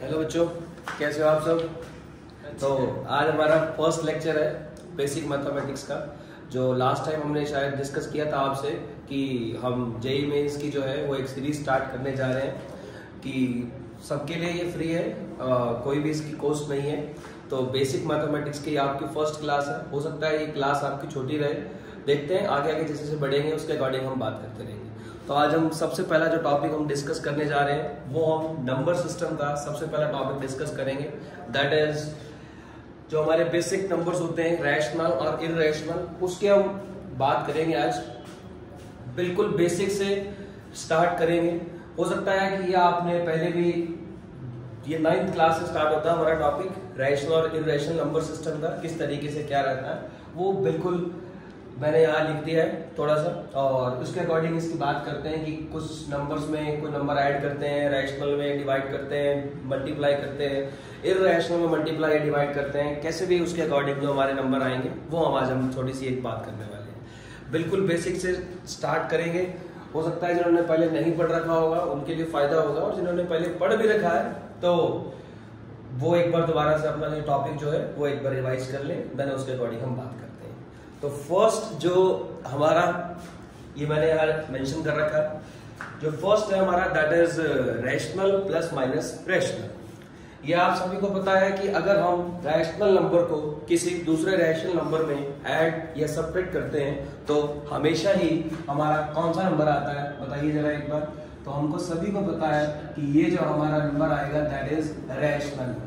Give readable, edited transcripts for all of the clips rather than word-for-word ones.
Hello बच्चों, कैसे हो आप सब। तो आज हमारा फर्स्ट लेक्चर है बेसिक मैथमेटिक्स का, जो लास्ट टाइम हमने शायद डिस्कस किया था आपसे कि हम जेईई मेंस की जो है वो एक सीरीज स्टार्ट करने जा रहे हैं कि सबके लिए ये फ्री है, कोई भी इसकी कॉस्ट नहीं है। तो बेसिक मैथमेटिक्स की आपकी फर्स्ट क्लास है, हो सकता है ये क्लास आपकी छोटी रहे, देखते हैं आगे आगे जैसे जैसे बढ़ेंगे उसके अकॉर्डिंग हम बात करते रहेंगे। तो आज हम सबसे पहला जो टॉपिक हम डिस्कस करने जा रहे हैं वो हम नंबर सिस्टम का सबसे पहला टॉपिक डिस्कस करेंगे। दैट इज जो हमारे बेसिक नंबर्स होते हैं रैशनल और इररेशनल, उसके हम बात करेंगे आज। बिल्कुल बेसिक से स्टार्ट करेंगे। हो सकता है कि आपने पहले भी, ये 9th क्लास से स्टार्ट होता है हमारा टॉपिक रैशनल और इररेशनल नंबर सिस्टम का, किस तरीके से क्या रहता है वो बिल्कुल मैंने यहाँ लिख दिया है थोड़ा सा, और उसके अकॉर्डिंग इसकी बात करते हैं कि कुछ नंबर्स में कोई नंबर ऐड करते हैं, रैशनल में डिवाइड करते हैं, मल्टीप्लाई करते हैं, इररेशनल में मल्टीप्लाई डिवाइड करते हैं, कैसे भी उसके अकॉर्डिंग जो हमारे नंबर आएंगे वो आज हम थोड़ी सी एक बात करने वाले हैं। बिल्कुल बेसिक से स्टार्ट करेंगे। हो सकता है जिन्होंने पहले नहीं पढ़ रखा होगा उनके लिए फायदा होगा, और जिन्होंने पहले पढ़ भी रखा है तो वो एक बार दोबारा से अपना जो टॉपिक जो है वो एक बार रिवाइज कर ले, देन उसके अकॉर्डिंग हम बात करते हैं। तो फर्स्ट जो हमारा, ये मैंने यार मेंशन कर रखा, जो फर्स्ट है हमारा that is rational plus minus rational. ये आप सभी को पता है कि अगर हम रैशनल नंबर को किसी दूसरे रैशनल नंबर में ऐड या सब्ट्रैक्ट करते हैं तो हमेशा ही हमारा कौन सा नंबर आता है, बताइए जरा एक बार। तो हमको सभी को पता है कि ये जो हमारा नंबर आएगा that is rational number.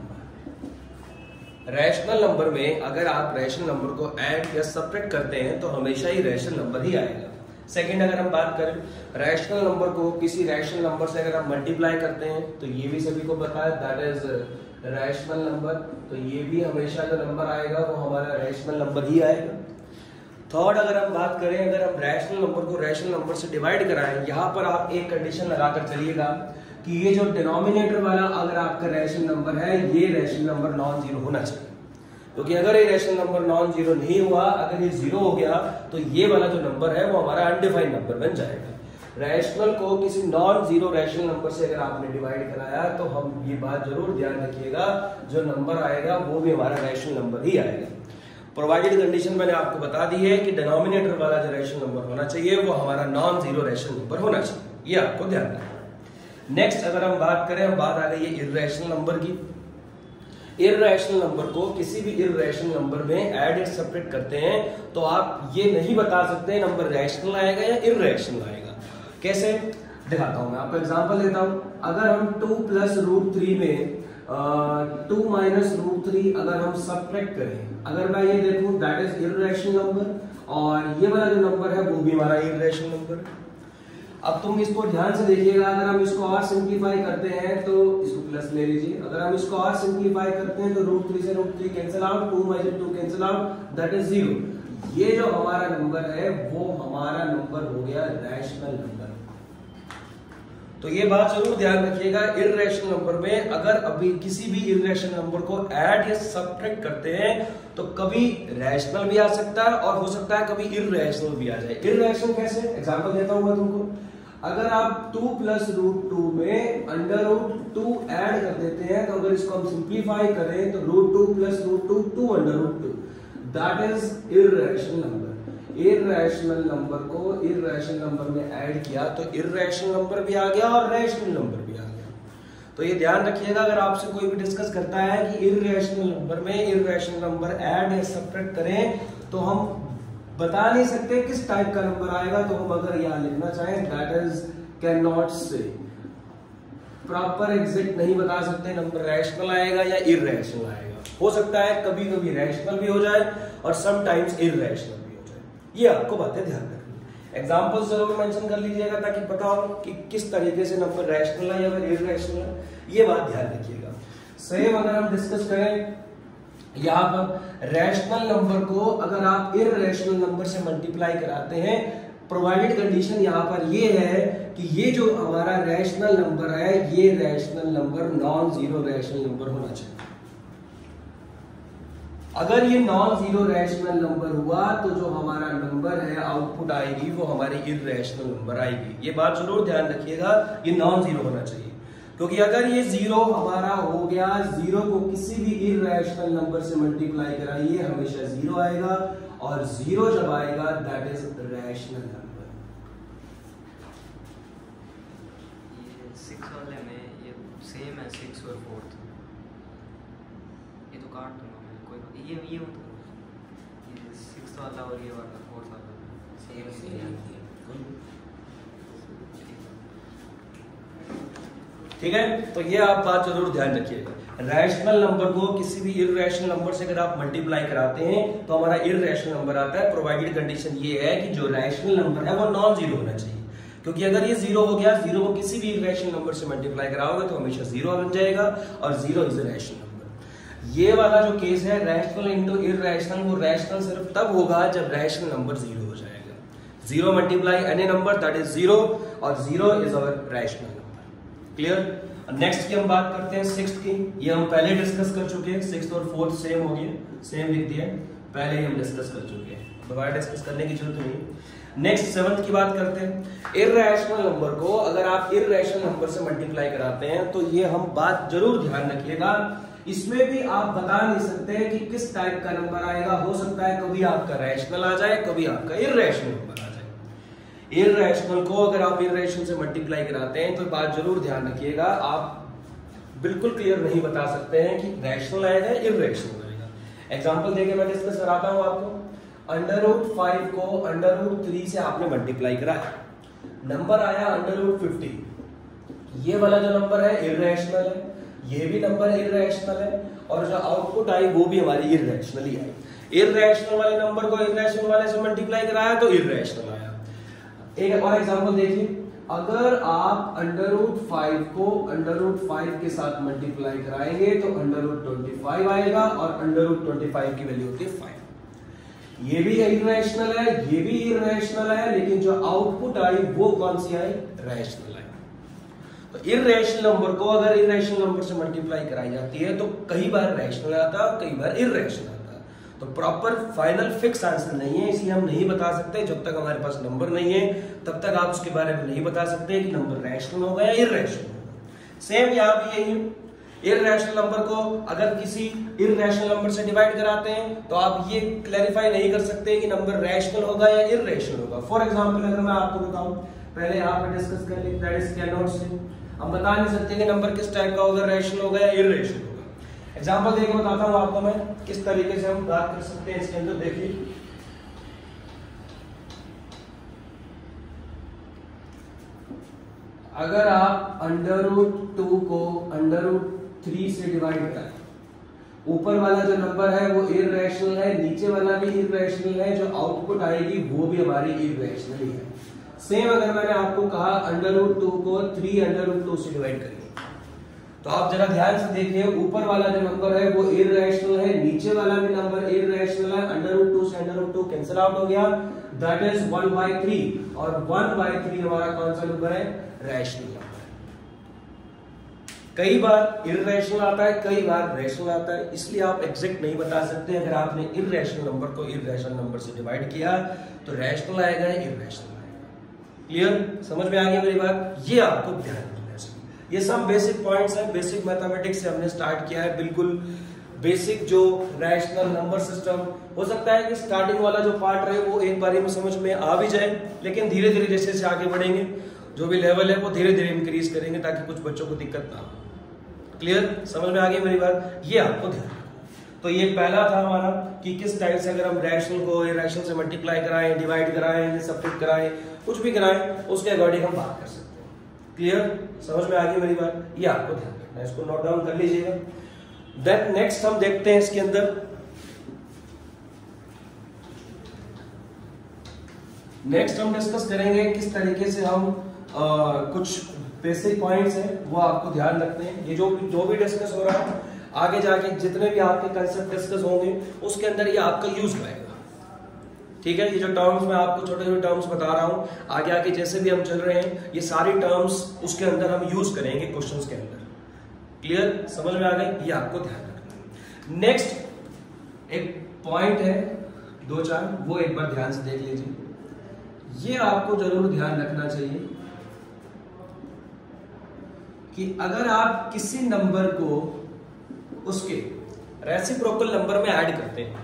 Rational number में अगर आप रैशनल नंबर को ऐड या सब्ट्रैक्ट करते हैं तो हमेशा ही रैशनल नंबर ही आएगा। सेकंड, अगर हम बात करें रैशनल नंबर को किसी रैशनल नंबर से अगर हम मल्टीप्लाई करते हैं तो ये भी सभी को पता है दैट इज रैशनल नंबर, तो ये भी हमेशा जो नंबर आएगा वो हमारा रैशनल नंबर ही आएगा। थर्ड, अगर हम बात करें, अगर हम रैशनल नंबर को रैशनल नंबर से डिवाइड कराएं, यहाँ पर आप एक कंडीशन लगाकर चलिएगा कि ये जो डिनोमिनेटर वाला अगर आपका रैशनल नंबर है ये रैशनल नंबर नॉन जीरो होना चाहिए, क्योंकि अगर ये रैशनल नंबर नॉन जीरो नहीं हुआ, अगर ये जीरो हो गया तो ये वाला जो नंबर है वो हमारा अनडिफाइंड नंबर बन जाएगा। रैशनल को किसी नॉन जीरो रैशनल नंबर से अगर आपने डिवाइड कराया तो हम ये बात जरूर ध्यान रखिएगा, जो नंबर आएगा वो भी हमारा रैशनल नंबर ही आएगा। प्रोवाइडेड कंडीशन मैंने आपको बता दी है कि डिनोमिनेटर वाला जो रैशनल नंबर होना चाहिए वो हमारा नॉन जीरो रैशनल नंबर होना चाहिए, ये आपको ध्यान रखना। नेक्स्ट अगर हम बात करें, हम बात आ गई है इररेशनल नंबर की। इररेशनल नंबर को किसी भी इररेशनल नंबर में ऐड या सब्ट्रैक्ट करते हैं तो आप ये नहीं बता सकते नंबर रैशनल आएगा या इररेशनल आएगा। कैसे, दिखाता हूं मैं आपको एग्जांपल देता हूं। अगर हम 2 प्लस रूट 3 में 2 माइनस रूट 3 अगर हम सब्ट्रैक्ट करें, अगर मैं ये देखूं दैट इज इररेशनल नंबर, और ये वाला जो नंबर है वो भी हमारा इररेशनल नंबर। अब तुम इसको ध्यान से देखिएगा, अगर हम इसको और सिंप्लीफाई करते हैं तो इसको प्लस ले लीजिए, अगर हम इसको और सिंप्लीफाई करते हैं तो रूट 3 से root 3 cancel out, 2 minus 2 cancel out, that is 0। ये जो हमारा नंबर है वो हमारा नंबर हो गया रैशनल नंबर। तो ये बात जरूर ध्यान रखिएगा, इररेशनल नंबर में अगर अभी किसी भी इररेशनल नंबर को ऐड या सब्ट्रैक्ट करते हैं तो कभी रैशनल भी आ सकता है और हो सकता है कभी इररेशनल भी आ जाए। इररेशनल कैसे, एग्जांपल देता हूं मैं तुमको। अगर आप 2 प्लस रूट 2 में अंडर रूट 2 ऐड कर देते हैं तो अगर इसको हम सिंप्लीफाई करें तो root 2 plus root 2 2 under root 2, that is irrational number. Irrational number को इररेशनल नंबर में ऐड किया तो इररेशनल नंबर भी आ गया और रैशनल नंबर भी आ गया। तो ये ध्यान रखिएगा, अगर आपसे कोई भी डिस्कस करता है कि इररेशनल नंबर में इररेशनल नंबर ऐड या सब्ट्रैक्ट करें तो हम बता नहीं सकते किस टाइप का नंबर आएगा, तो हम अगर यहां लिखना चाहें that is can not say, proper exact नहीं बता सकते नंबर रैशनल आएगा या इररेशनल आएगा। हो सकता है कभी कभी रैशनल भी हो जाए और समटाइम्स इररेशनल भी हो जाए, ये आपको बातें ध्यान रखनी। एग्जांपल जरूर मेंशन कर लीजिएगा ताकि पता हो कि किस तरीके से नंबर रैशनल है या फिर इररेशनल है, ये बात ध्यान रखिएगा। सेम अगर हम डिस्कस करें यहाँ पर रैशनल नंबर को अगर आप इररेशनल नंबर से मल्टीप्लाई कराते हैं, प्रोवाइडेड कंडीशन यहाँ पर ये है कि ये जो हमारा रैशनल नंबर है ये rational number non zero rational number होना चाहिए। अगर ये नॉन जीरो रैशनल नंबर हुआ तो जो हमारा नंबर है आउटपुट आएगी वो हमारी इररेशनल नंबर आएगी। ये बात जरूर ध्यान रखिएगा, ये नॉन जीरो होना चाहिए। क्योंकि अगर ये जीरो हमारा हो गया, जीरो को किसी भी इररेशनल नंबर से मल्टीप्लाई कराइए हमेशा जीरो आएगा, और जीरो जब आएगा दैट इज रैशनल नंबर। ये 6 वाले में ये सेम है 6 और 4, ये तो काट दूंगा मैं, कोई ये मत करो, ये 6 वाला और ये वाला 4 वाला सेम ठीक है। तो ये आप बात जरूर ध्यान रखिएगा, रैशनल नंबर को किसी भी इररेशनल नंबर से अगर आप मल्टीप्लाई कराते हैं तो हमारा इररेशनल नंबर आता है, प्रोवाइडेड कंडीशन ये है कि जो रैशनल नंबर है वो नॉन जीरो होना चाहिए। क्योंकि अगर ये जीरो हो गया, जीरो को किसी भी इररेशनल नंबर से मल्टीप्लाई कराओगे तो हमेशा जीरो बन जाएगा, और zero is a rational number. ये वाला जो केस है रैशनल इंटू इररेशनल, वो रैशनल सिर्फ तब होगा जब रैशनल नंबर जीरो हो जाएगा। Zero multiply any number that is zero, और zero is our rational number. Clear. Next की हम बात करते हैं सिक्स्थ की, ये हम पहले डिस्कस कर चुके हैं, सिक्स्थ और फोर्थ सेम हो गए, सेम लिख दिया, पहले ही हम डिस्कस कर चुके हैं, दोबारा डिस्कस करने की जरूरत नहीं। नेक्स्ट सेवंथ की बात करते हैं। इररेशनल नंबर को अगर आप इररेशनल नंबर से मल्टीप्लाई कराते हैं तो ये हम बात जरूर ध्यान रखिएगा, इसमें भी आप बता नहीं सकते कि किस टाइप का नंबर आएगा। हो सकता है कभी आपका रैशनल आ जाए, कभी आपका इररेशनल नंबर आ जाए। इररेशनल को अगर आप इररेशनल से मल्टीप्लाई कराते हैं तो बात जरूर ध्यान रखिएगा, आप बिल्कुल क्लियर नहीं बता सकते हैं कि रैशनल आएगा या इररेशनल आएगा। एग्जांपल देके मैं डिस्कस कराता हूं आपको। √5 को √3 से आपने मल्टीप्लाई कराया, नंबर आया √50। ये वाला जो नंबर है इररेशनल है, ये भी नंबर इररेशनल है, और जो आउटपुट आई वो भी हमारी इररेशनल ही आई। इररेशनल वाले नंबर को इररेशनल वाले से मल्टीप्लाई कराया तो इररेशनल आया। एक और एग्जांपल देखिए, अगर आप √5 को √5 के साथ मल्टीप्लाई कराएंगे तो √25 आएगा, और √25 की वैल्यू होती है 5। ये भी इररेशनल है, ये भी इररेशनल है, लेकिन जो आउटपुट आई वो कौन सी आई? रैशनल आई। तो इररेशनल नंबर को अगर इररेशनल नंबर से मल्टीप्लाई कराई जाती है तो कई बार रैशनल आता है, कई बार इररेशनल आता है। तो प्रॉपर फाइनल फिक्स आंसर नहीं है, इसलिए हम नहीं बता सकते, जब तक हमारे पास नंबर नहीं है तब तक आप उसके बारे में नहीं बता सकते कि नंबर रैशनल होगा या इररेशनल होगा। सेम यहाँ भी यही है, इररेशनल नंबर को अगर किसी इररेशनल नंबर से डिवाइड कराते हैं तो आप ये क्लैरिफाई नहीं कर सकते कि नंबर रैशनल होगा या इररेशनल होगा। फॉर एग्जाम्पल अगर मैं आपको बताऊं, पहले यहाँ पे डिस्कस कर ली, that is can not say हम बता नहीं सकते कि नंबर किस टाइप का होगा, रैशनल होगा या इररेशनल होगा। एग्जांपल देके बताता हूं आपको मैं किस तरीके से हम बात कर सकते हैं इसके अंदर। देखिए, अगर आप √2 को √3 से डिवाइड करें, ऊपर वाला जो नंबर है वो इररेशनल है, नीचे वाला भी इररेशनल है, जो आउटपुट आएगी वो भी हमारी इररेशनल ही है। सेम अगर मैंने आपको कहा √2 को 3 √2 से डिवाइड करिए, तो आप जरा ध्यान से देखिए, ऊपर वाला जो नंबर है वो इररेशनल है, नीचे वाला भी नंबर इररेशनल है, √2 से √2 कैंसिल आउट हो गया, दैट इज 1/3, और 1/3 हमारा कौन सा नंबर है? Rational number. कई बार इररेशनल आता है, कई बार रैशनल आता है, इसलिए आप एग्जैक्ट नहीं बता सकते। अगर आपने इररेशनल नंबर को इररेशनल नंबर से डिवाइड किया तो रैशनल आएगा या इररेशनल आएगा। क्लियर? समझ में आ गया मेरी बात? ये आपको ध्यान रखना चाहिए। ये सब बेसिक पॉइंट्स हैं, बेसिक मैथमेटिक्स से हमने स्टार्ट किया है, बिल्कुल बेसिक जो रैशनल नंबर सिस्टम। हो सकता है कि स्टार्टिंग वाला जो पार्ट रहे वो एक बारी में समझ में आ भी जाए, लेकिन धीरे धीरे जैसे जैसे आगे बढ़ेंगे जो भी लेवल है वो धीरे धीरे इंक्रीज करेंगे ताकि कुछ बच्चों को दिक्कत ना हो। क्लियर? समझ में आ गई मेरी बात? ये आपको ध्यान रखना। तो ये पहला था हमारा कि किस टाइप से अगर हम रैशनल को इररेशनल से मल्टीप्लाई कराएं, डिवाइड कराएं, सब्ट्रैक्ट कराएं, कुछ भी कराएं, उसके अकॉर्डिंग हम बात कर सकते हैं। क्लियर? समझ में आ गई मेरी बात? ये आपको ध्यान रखना है, इसको नोट डाउन कर लीजिएगा। देन नेक्स्ट हम देखते हैं इसके अंदर, नेक्स्ट हम डिस्कस करेंगे किस तरीके से हम कुछ बेसिक पॉइंट्स हैं वो आपको ध्यान रखते हैं। ये जो भी डिस्कस हो रहा है आगे जाके जितने भी आपके कंसेप्ट डिस्कस होंगे उसके अंदर ये आपका यूज आएगा। ठीक है? ये जो टर्म्स मैं आपको छोटे छोटे टर्म्स बता रहा हूं, आगे आगे जैसे भी हम चल रहे हैं ये सारी टर्म्स उसके अंदर हम यूज करेंगे क्वेश्चंस के अंदर। क्लियर? समझ में आ गई? ये आपको ध्यान रखना है। नेक्स्ट एक पॉइंट है 2-4, वो एक बार ध्यान से देख लीजिए। ये आपको जरूर ध्यान रखना चाहिए कि अगर आप किसी नंबर को उसके रेसिप्रोकल नंबर में ऐड करते हैं,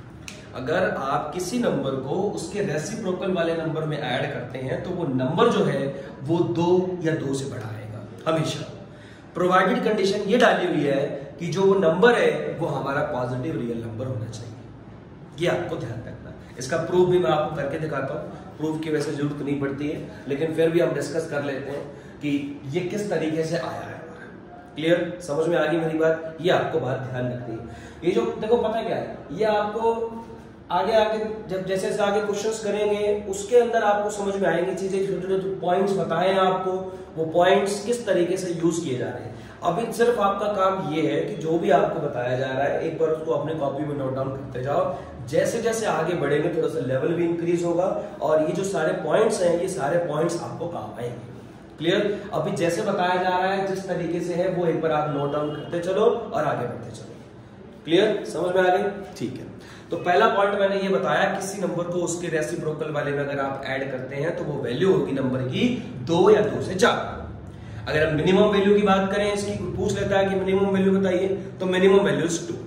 अगर आप किसी नंबर को उसके रेसिप्रोकल वाले नंबर में ऐड करते हैं तो वो नंबर जो है वो 2 या 2 से बड़ा आएगा हमेशा। प्रोवाइडेड कंडीशन ये डाली हुई है कि जो वो नंबर है वो हमारा पॉजिटिव रियल नंबर होना चाहिए। ये आपको ध्यान रखना। इसका प्रूफ भी मैं आपको करके दिखाता हूँ। प्रूफ की वैसे जरूरत नहीं पड़ती है, लेकिन फिर भी हम डिस्कस कर लेते हैं कि ये किस तरीके से आया है। क्लियर, समझ में आ गई मेरी बात? ये आपको बात ध्यान रखनी है। ये जो देखो पता क्या है, ये आपको आगे जब जैसे जैसे आगे क्वेश्चंस करेंगे उसके अंदर आपको समझ में आएंगी चीजें। छोटे छोटे पॉइंट्स बताए हैं आपको, वो पॉइंट्स किस तरीके से यूज किए जा रहे हैं। अभी सिर्फ आपका काम ये है कि जो भी आपको बताया जा रहा है एक बार उसको अपने कॉपी में नोट डाउन करते जाओ। जैसे जैसे आगे बढ़ेंगे थोड़ा सा लेवल भी इंक्रीज होगा और ये जो सारे पॉइंट्स हैं ये सारे पॉइंट्स आपको काम आएंगे। क्लियर, अभी जैसे बताया जा रहा है जिस तरीके से है वो एक बार आप नोट डाउन करते चलो और आगे बढ़ते चलो। क्लियर, समझ में आ गई? ठीक है। तो पहला पॉइंट मैंने ये बताया, किसी नंबर को उसके रेसिप्रोकल वाले में अगर आप ऐड करते हैं तो वो वैल्यू होगी नंबर की 2 या 2 से ज्यादा। अगर हम मिनिमम वैल्यू की बात करें, इसकी पूछ लेता है कि मिनिमम वैल्यू बताइए, तो मिनिमम वैल्यू इज 2।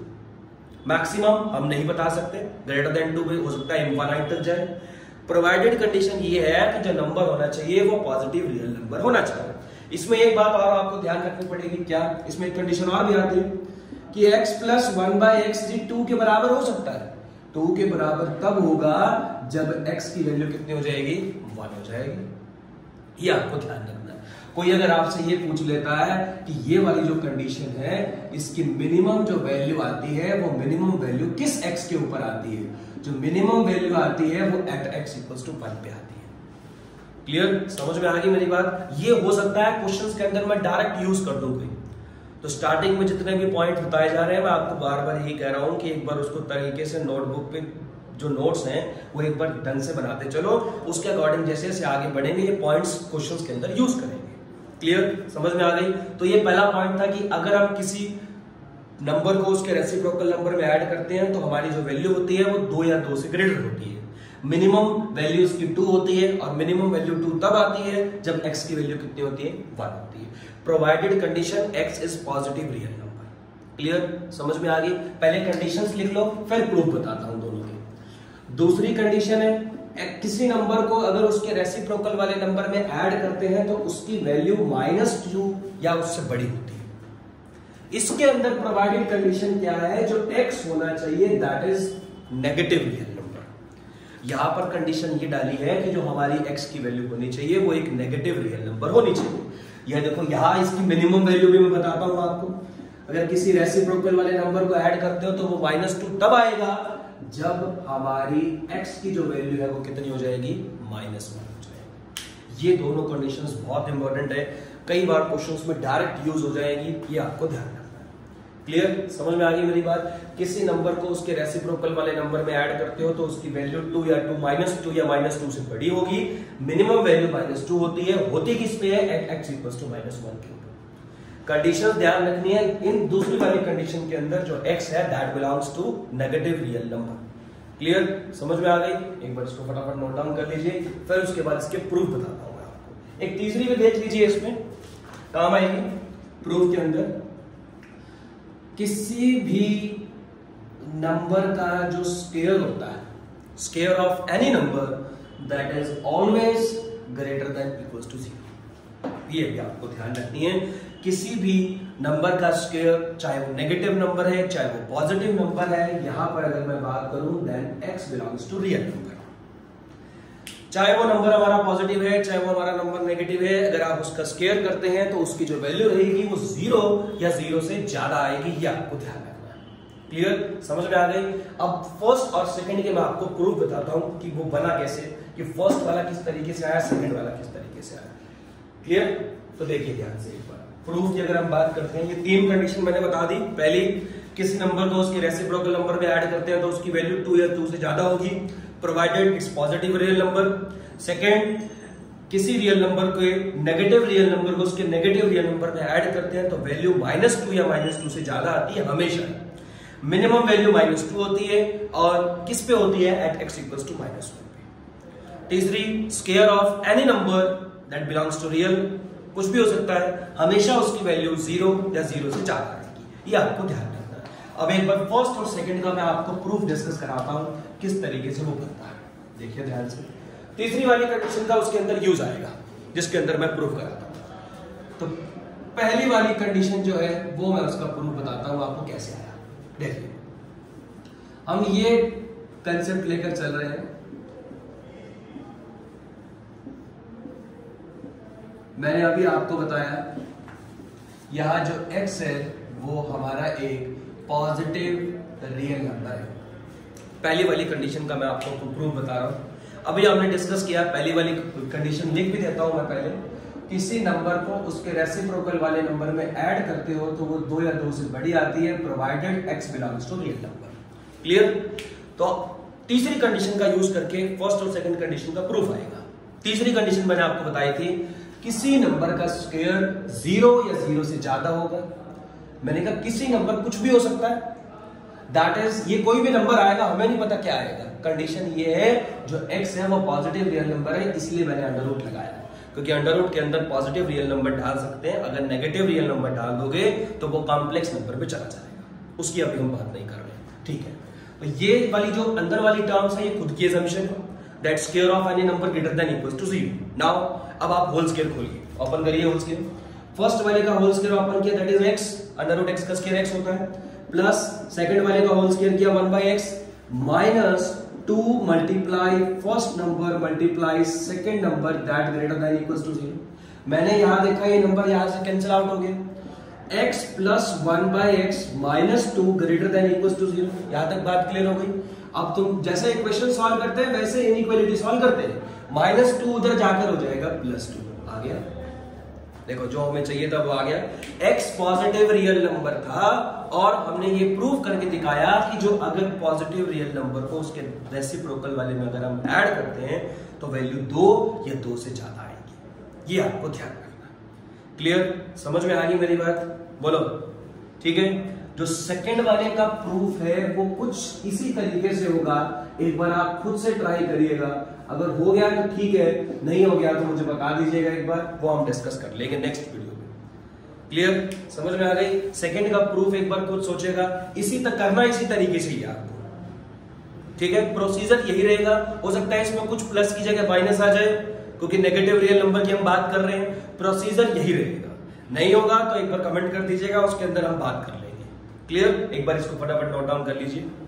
मैक्सिमम हम नहीं बता सकते, ग्रेटर देन 2 भी हो सकता है, इनफाइनाइट तक जाए। प्रोवाइडेड कंडीशन ये है कि जो नंबर होना चाहिए वो पॉजिटिव रियल नंबर होना चाहिए। इसमें एक बात और आपको ध्यान रखनी पड़ेगी, क्या इसमें एक कंडीशन और भी आती है कि x प्लस 1/x जी 2 के बराबर हो सकता है। 2 के बराबर तब होगा जब x की वैल्यू कितनी हो जाएगी? 1 हो जाएगी। ये आपको ध्यान रखना है। कोई अगर आपसे ये पूछ लेता है कि ये वाली जो कंडीशन है इसकी मिनिमम जो वैल्यू आती है वो मिनिमम वैल्यू किस x के ऊपर आती है? जो मिनिमम वैल्यू आती है वो एट x = 1 पे आती है। क्लियर, समझ में आ गई मेरी बात? ये हो सकता है क्वेश्चंस के अंदर मैं डायरेक्ट यूज कर दूं कोई। तो स्टार्टिंग में जितने भी पॉइंट बताए जा रहे हैं मैं आपको बार बार यही कह रहा हूं कि एक बार उसको तरीके से नोटबुक पे जो नोट्स हैं वो एक बार ढंग से बनाते चलो, उसके अकॉर्डिंग जैसे जैसे आगे बढ़ेंगे ये पॉइंट्स क्वेश्चंस के अंदर यूज करेंगे। क्लियर, समझ में आ गई? तो ये पहला पॉइंट था कि अगर हम किसी नंबर को उसके रेसिप्रोकल नंबर में ऐड करते हैं तो हमारी जो वैल्यू होती है वो 2 या 2 से ग्रेटर होती है। मिनिमम वैल्यू इसकी 2 होती है और मिनिमम वैल्यू 2 तब आती है जब x की वैल्यू कितनी होती है? 1 होती है। Provided condition x is positive real number. Clear, समझ में आ गई? पहले कंडीशंस लिख लो फिर प्रूफ बताता हूं दोनों के। दूसरी कंडीशन है किसी नंबर को अगर उसके रेसिप्रोकल वाले नंबर में ऐड करते हैं तो उसकी वैल्यू -2 या उससे बड़ी होती है। इसके अंदर प्रोवाइडेड कंडीशन क्या है? जो x होना चाहिए that is negative real number. यहां पर कंडीशन ये डाली है कि जो हमारी x की वैल्यू होनी चाहिए वो एक नेगेटिव रियल नंबर होनी चाहिए। यह देखो यहां इसकी मिनिमम वैल्यू भी मैं बताता हूं आपको। अगर किसी रेसिप्रोकल वाले नंबर को ऐड करते हो तो वो -2 तब आएगा जब हमारी x की जो वैल्यू है वो कितनी हो जाएगी? -1 हो जाएगी। ये दोनों कंडीशंस बहुत इंपॉर्टेंट है, कई बार क्वेश्चंस में डायरेक्ट यूज हो जाएगी, ये आपको ध्यान रखना है। क्लियर, समझ में आ गई मेरी बात? किसी नंबर को उसके रेसिप्रोकल वाले नंबर में ऐड करते हो तो उसकी वैल्यू 2 या -2 या -2 से बड़ी होगी। मिनिमम वैल्यू -2 होती है, होती किस पे है? एट x = -1 के ऊपर। कंडीशन ध्यान रखनी है। इन दूसरी वाली कंडीशन के अंदर जो x है that belongs to negative real number. Clear, समझ में आ गई? एक बार इसको फटाफट नोट डाउन कर लीजिए, फिर उसके बाद इसके प्रूफ बताता हूं मैं आपको। एक तीसरी भी देख लीजिए, इसमें काम आएगी प्रूफ के अंदर। किसी भी नंबर का जो स्क्वायर होता है, square of any number that is always greater than equals to 0। ये भी आपको ध्यान रखनी है। किसी भी नंबर का स्क्वायर, चाहे वो नेगेटिव नंबर है चाहे वो पॉजिटिव नंबर है, यहां पर अगर मैं बात करूं then x belongs to real number. चाहे वो नंबर हमारा पॉजिटिव है चाहे वो हमारा नंबर नेगेटिव है, अगर आप उसका स्क्वायर करते हैं तो उसकी जो वैल्यू रहेगी वो 0 या 0 से ज्यादा आएगी। ये आपको ध्यान रखना है। क्लियर, समझ में आ गई? अब फर्स्ट और सेकंड के मैं आपको प्रूफ बताता हूं कि वो बना कैसे, कि फर्स्ट वाला किस तरीके से आया, सेकंड वाला किस तरीके से आया। क्लियर, तो देखिए ध्यान से एक बार प्रूफ की अगर हम बात करते हैं, ये 3 कंडीशन मैंने बता दी। पहली, किसी नंबर को उसके रेसिप्रोकल नंबर में ऐड करते हैं तो उसकी वैल्यू 2 या 2 से ज्यादा होगी, provided it's positive real number. Second, किसी रियल नंबर के नेगेटिव रियल नंबर को उसके नेगेटिव रियल नंबर में ऐड करते हैं तो वैल्यू -2 या -2 से ज्यादा आती है हमेशा। मिनिमम वैल्यू -2 होती है और किस पे होती है? एट x = -1 पे। तीसरी, square of any number that belongs to real कुछ भी हो सकता है, हमेशा उसकी वैल्यू 0 या 0 से ज्यादा आएगी, ये आपको ध्यान रखना है। अब एक बार फर्स्ट और सेकंड का मैं आपको प्रूफ डिस्कस कराता हूं किस तरीके से वो करता है, देखिए ध्यान से। तीसरी वाली कंडीशन का उसके अंदर यूज आएगा जिसके अंदर मैं प्रूफ कराता हूं। तो पहली वाली कंडीशन जो है वो मैं उसका प्रूफ बताता हूं आपको कैसे आया। देखिए हम ये कंसेप्ट लेकर चल रहे हैं, मैंने अभी आपको बताया यहां जो x है वो हमारा एक पॉजिटिव रियल नंबर है। पहली वाली कंडीशन का मैं आपको प्रूफ बता रहा हूं। अभी हमने डिस्कस किया, पहली वाली कंडीशन लिख भी देता हूं मैं पहले, किसी नंबर को उसके रेसिप्रोकल वाले नंबर में ऐड करते हो तो वो 2 या 2 से बड़ी आती है, provided x belongs to real number. Clear? तो तीसरी कंडीशन का यूज करके फर्स्ट और सेकंड कंडीशन का प्रूफ आएगा। तीसरी कंडीशन मैंने आपको बताई थी, किसी नंबर का स्क्वायर 0 या 0 से ज्यादा होगा। मैंने कहा किसी नंबर कुछ भी हो सकता है, दैट इज ये कोई भी नंबर आएगा, हमें नहीं पता क्या आएगा। कंडीशन ये है जो x है वो पॉजिटिव रियल नंबर है, इसलिए मैंने अंडर रूट लगाया है, क्योंकि अंडर रूट के अंदर पॉजिटिव रियल नंबर डाल सकते हैं, अगर नेगेटिव रियल नंबर डाल दोगे तो वो कॉम्प्लेक्स नंबर पे चला जाएगा, उसकी अभी हम बात नहीं कर रहे हैं, ठीक है। तो ये वाली जो अंदर वाली टर्म्स है ये खुद की assumption है, that square of any number greater than equals to 0। Now अब आप होल स्क्वायर खोलिए, ओपन करिए होल स्क्वायर। फर्स्ट वाले का होल स्क्वायर ओपन किया, that is x, under root x का स्क्वायर x होता है, प्लस सेकंड वाले का होल स्क्वायर किया 1/x minus 2 multiply first number multiply second number that greater than equals to 0। मैंने यहां देखा ये नंबर यहां से कैंसिल आउट हो गया, x plus 1/x minus 2 greater than equals to 0। यहां तक बात क्लियर हो गई। अब तुम जैसे इक्वेशन सॉल्व करते हैं वैसे इनइक्वालिटी सॉल्व करते हैं, -2 उधर जाकर हो जाएगा +2, आ गया। देखो जो हमें चाहिए था वो आ गया, x पॉजिटिव रियल नंबर था और हमने ये प्रूव करके दिखाया कि जो अगर पॉजिटिव रियल नंबर को उसके रेसिप्रोकल वाले में अगर हम ऐड करते हैं तो वैल्यू 2 या 2 से ज्यादा आएगी, ये आपको ध्यान रखना। क्लियर? समझ में आ गई मेरी बात? बोलो ठीक है। जो सेकंड वाले का प्रूफ है वो कुछ इसी तरीके से होगा, एक बार आप खुद से ट्राई करिएगा, अगर हो गया तो ठीक है, नहीं हो गया तो मुझे बता दीजिएगा एक बार, वो हम डिस्कस कर लेंगे नेक्स्ट वीडियो में। क्लियर? समझ में आ गई? सेकंड का प्रूफ एक बार खुद सोचेगा, इसी तक करना इसी तरीके से ही आपको, ठीक है। प्रोसीजर यही रहेगा, हो सकता है इसमें कुछ प्लस की जगह माइनस आ जाए क्योंकि नेगेटिव रियल नंबर की हम बात कर रहे हैं, प्रोसीजर यही रहेगा। नहीं होगा तो एक बार कमेंट कर दीजिएगा, उसके अंदर हम बात कर लेंगे। क्लियर? एक बार इसको फटाफट नोट डाउन कर लीजिए।